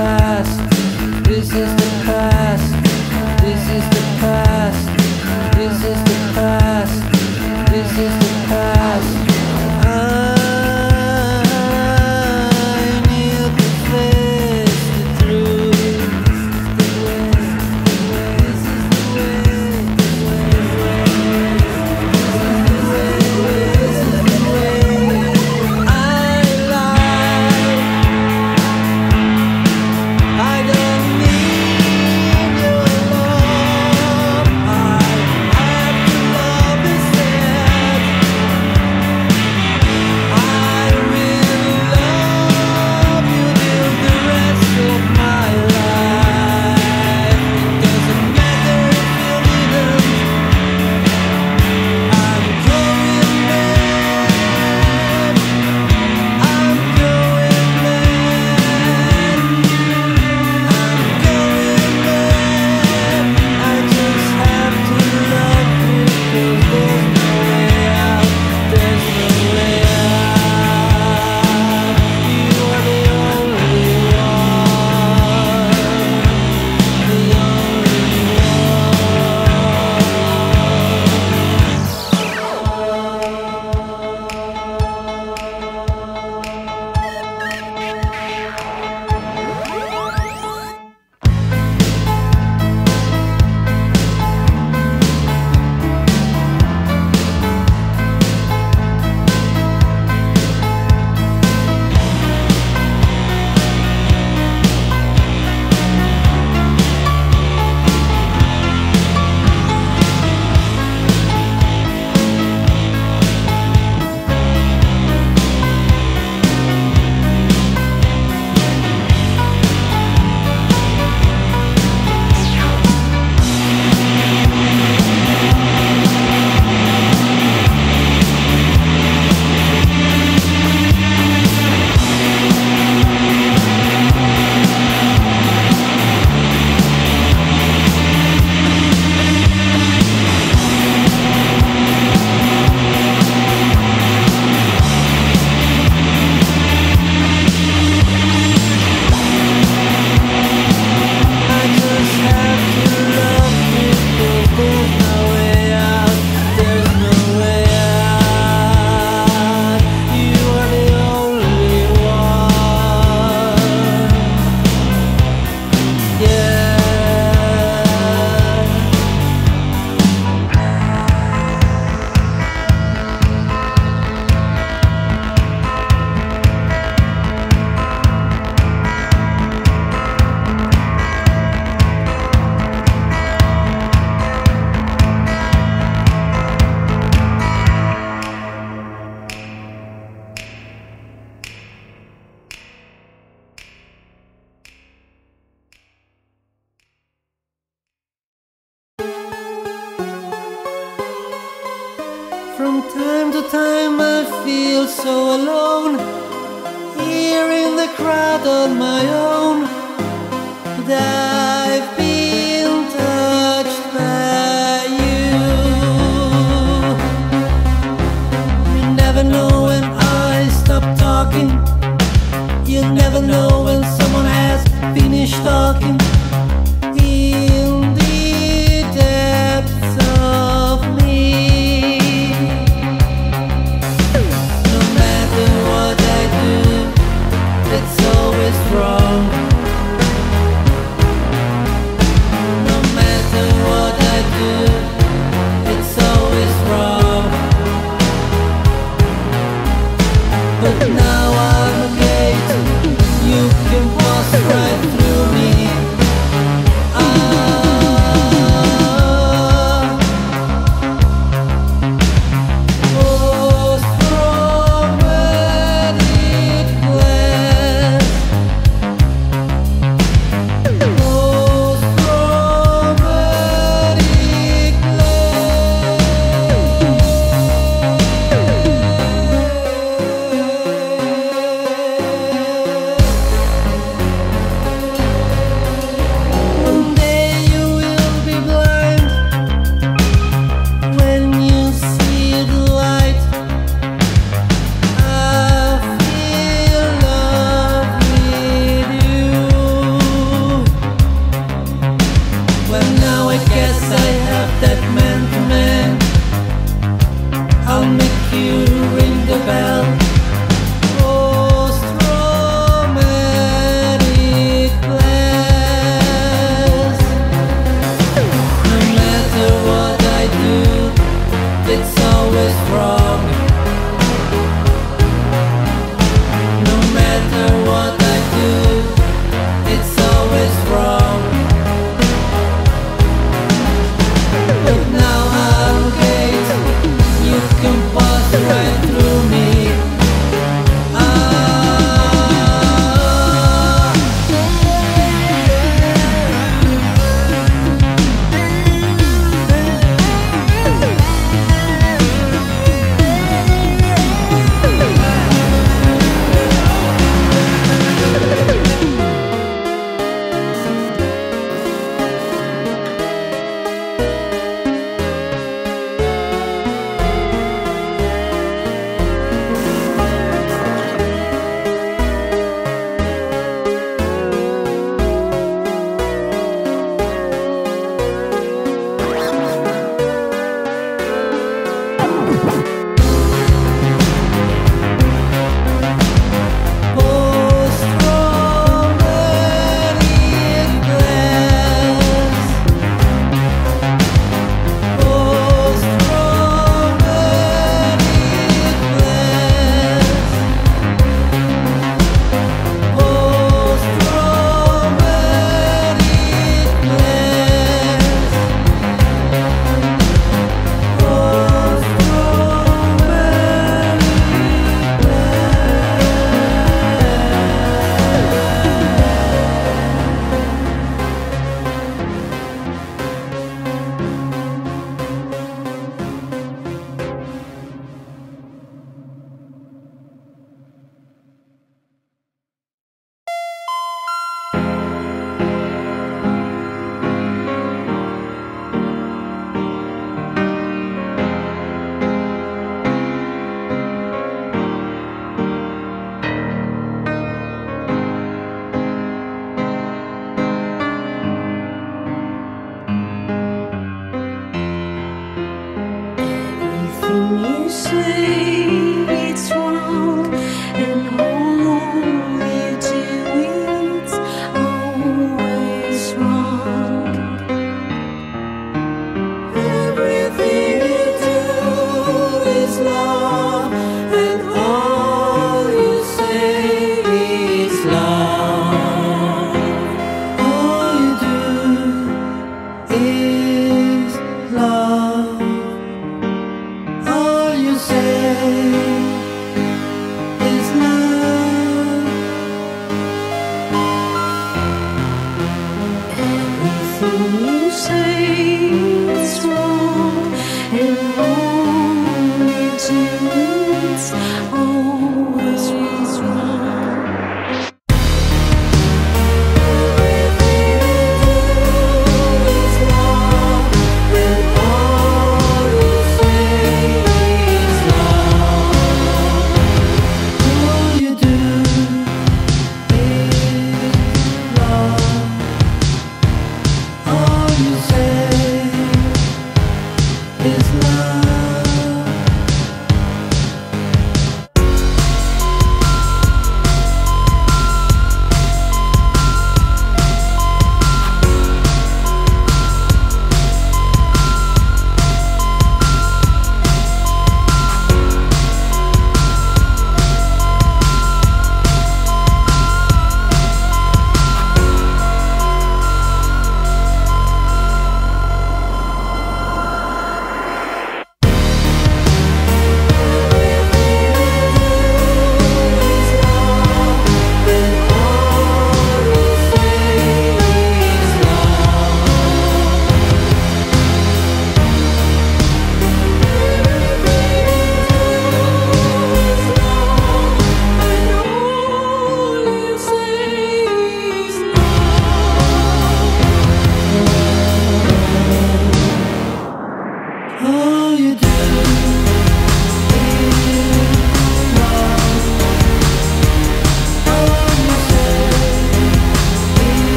past. This is the past. This is the past. This is the past. This is the past. I knew the face, the truth, the way, this is the way, this is the way I lie. I don't need your love. I have to love instead. I will love you till the rest of my life. It doesn't matter if you didn't. I'm going mad. I'm going mad. I'm going mad. I just have to love you 'cause there's no way out. There's no way out. You are the only one. The only From time to time I feel so alone, here in the crowd on my own. But I've been touched by you. You never know when I stop talking. You never know when someone has finished talking. In the depths of me, no matter what I do, it's always wrong. No matter what I do, it's always wrong. But now I'm a gate, you can pass right through me.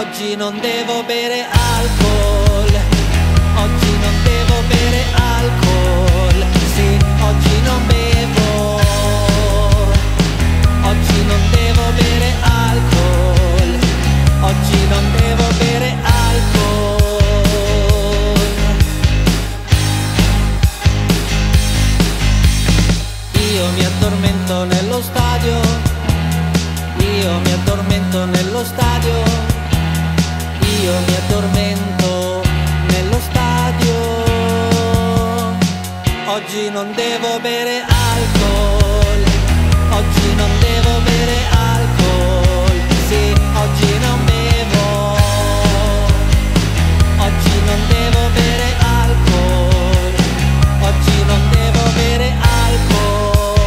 Oggi non devo bere alcol, oggi non devo bere alcol, sì, oggi non bevo, oggi non devo bere alcol, oggi non devo bere alcol. Io mi addormento nello stadio, io mi addormento nello stadio, io mi addormento nello stadio. Oggi non devo bere alcol, oggi non devo bere alcol, sì, oggi non bevo, oggi non devo bere alcol, oggi non devo bere alcol.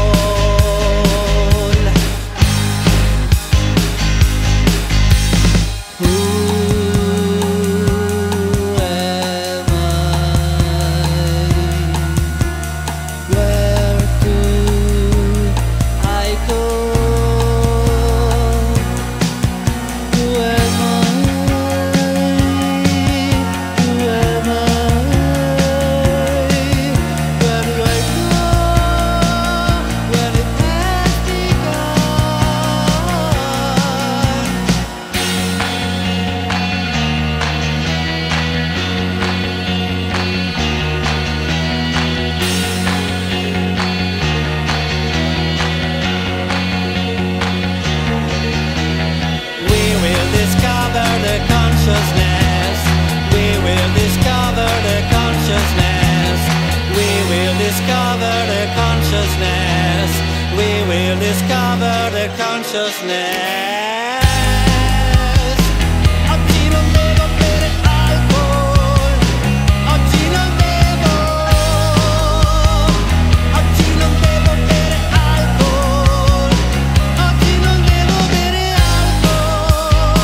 We will discover the consciousness. Oggi non devo bere alcol, oggi non devo, oggi non devo bere alcol, oggi non devo bere alcol.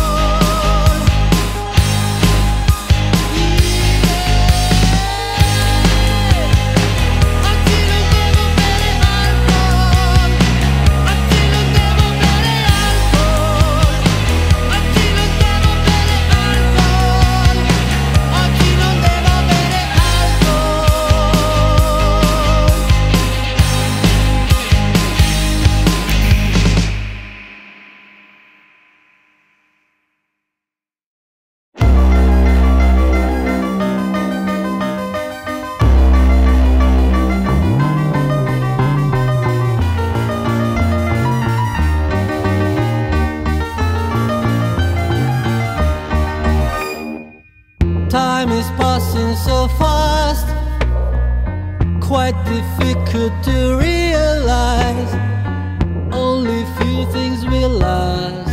Time is passing so fast, quite difficult to realize. Only few things will last.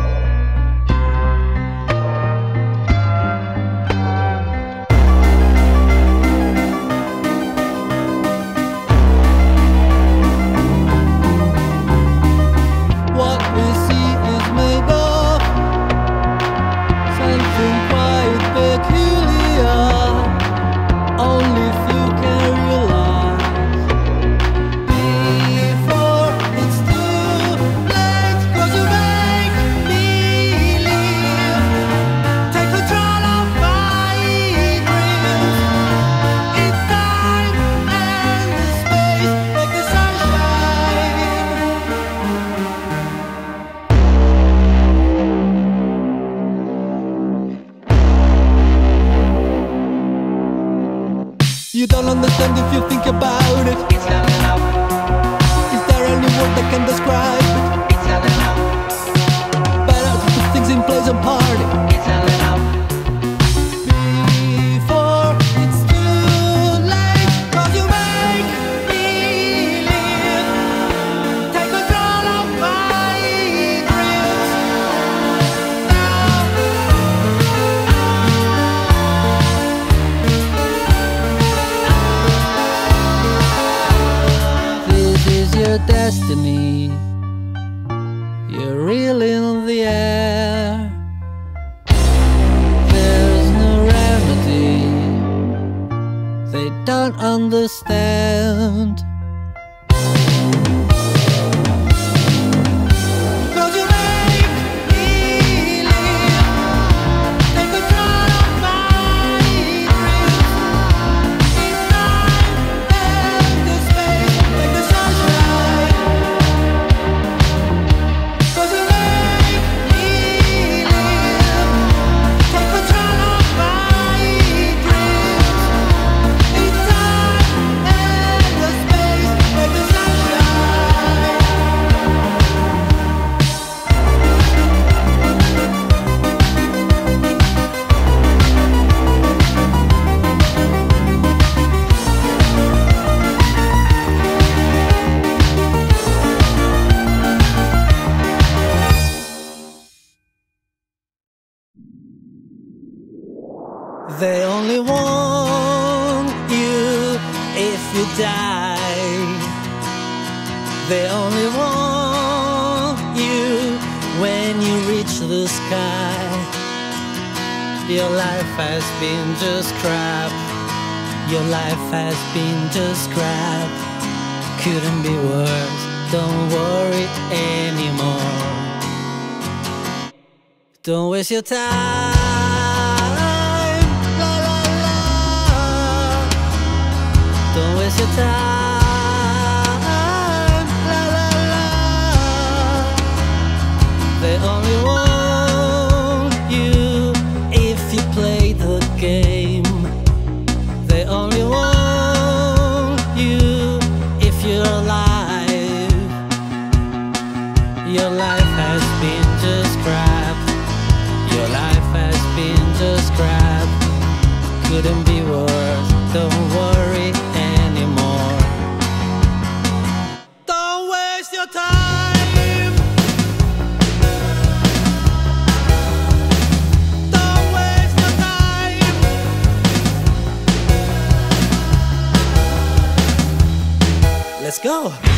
What we see is made of something quite peculiar. Only few can realize before it's too late. 'Cause you make believe, take control of my dreams. In time and space, like the sunshine. You don't understand if you think about it. It's not enough. Is there any word that can describe it? It's not enough. Better to put things in place and party It's not enough. before it's too late. 'Cause you make believe, take control of my dreams. This is your destiny. You're real in the air. There's no remedy. They don't understand. 'Cause you make believe, They only want you if you die. They only want you when you reach the sky. Your life has been just crap. Your life has been just crap. Couldn't be worse, don't worry anymore. Don't waste your time. La la la. Don't waste your time. La la la. They only want you if you play the game. They only want you if you're alive. Your life has been just crap. Your life has been just crap. Couldn't be worse, don't worry anymore. Don't waste your time. Don't waste your time. Let's go.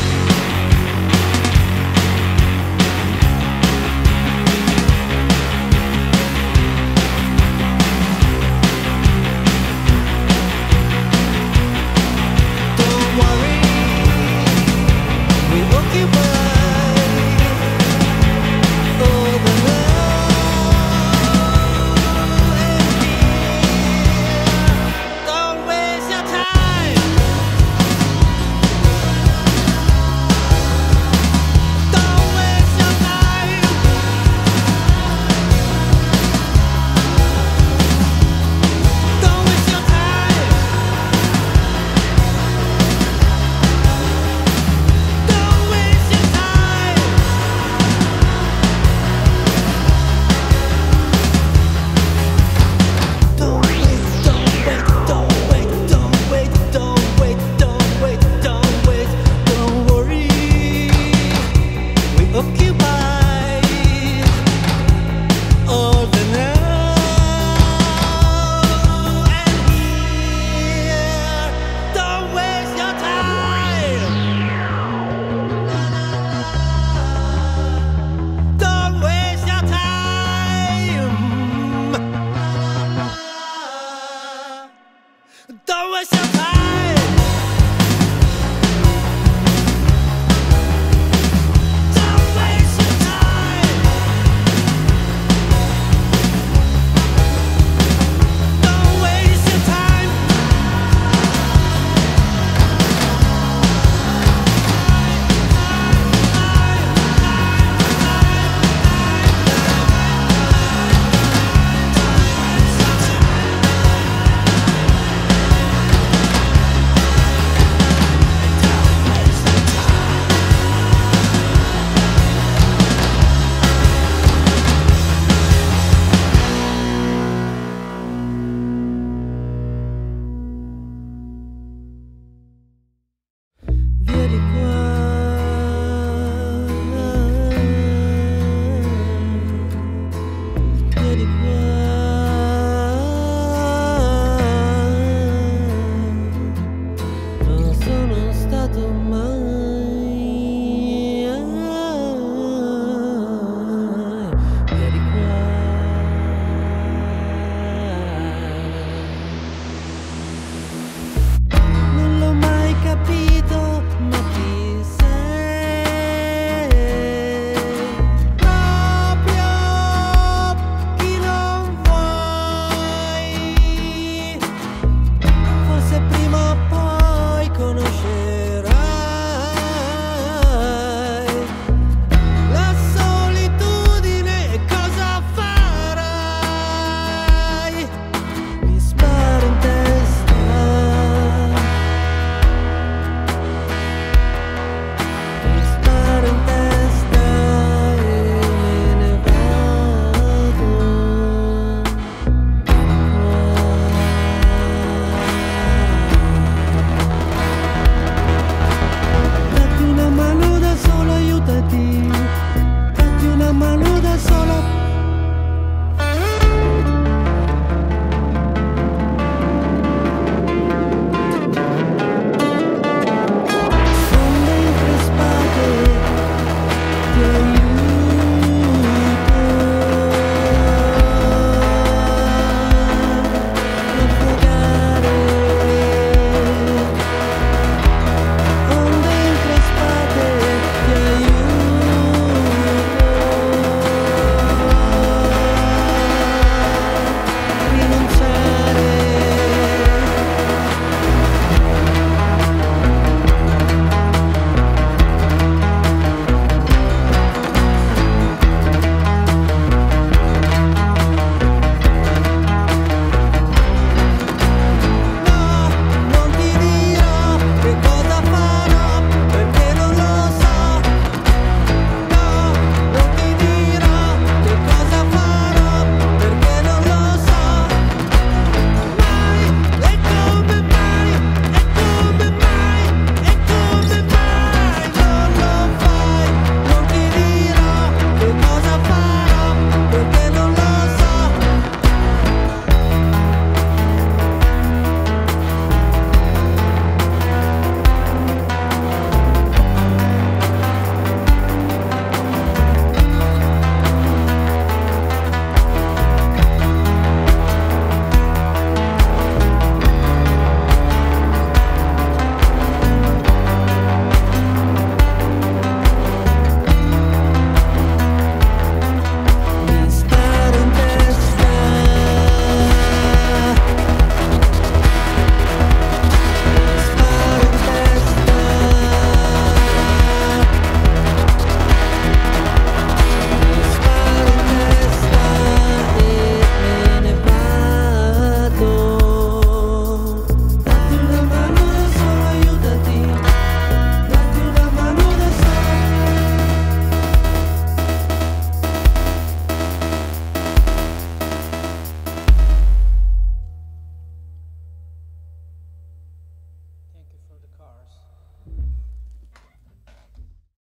Don't waste your time. Don't waste your time. Don't waste your time. Via di qua, via di qua.